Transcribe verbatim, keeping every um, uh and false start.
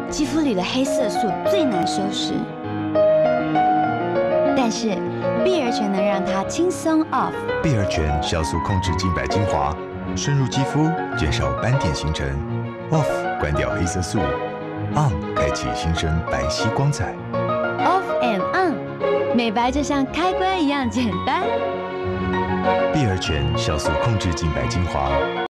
肌肤里的黑色素最难收拾。但是碧儿泉能让它轻松 off。 碧儿泉酵素控制净白精华，深入肌肤，减少斑点形成。off 关掉黑色素 ，on 开启新生白皙光彩。 off and on， 美白就像开关一样简单。 碧儿泉酵素控制净白精华。